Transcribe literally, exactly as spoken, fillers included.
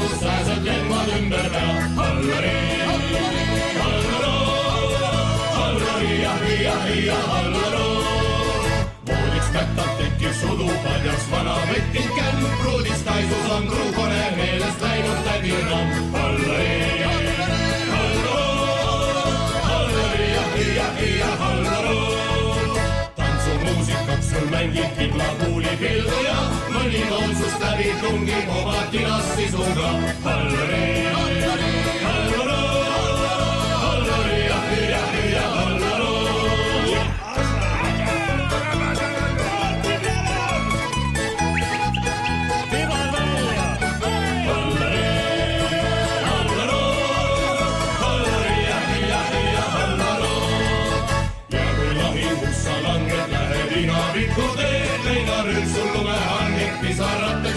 kus sääsed lendavad ümber pea. Hallari, hallaro, hallari ja hüüa, hüüa, hallaro. Voodiks mättab tekib sudu, padjaks vana vetid kämm. Pruudis taisus on truukone meelest läinud tädi ramm. Hallari, hallaro, hallari ja hüüa, hüüa, hallaro. Tantsumuusikaks sul mängib kibla kuuli pildu ja mõni noolsust läbi tungib oma tinas sisuga. Hallari, hallaro, hallari ja hüüa, hüüa, hallaro. Leinaril sul lumehannik pisarate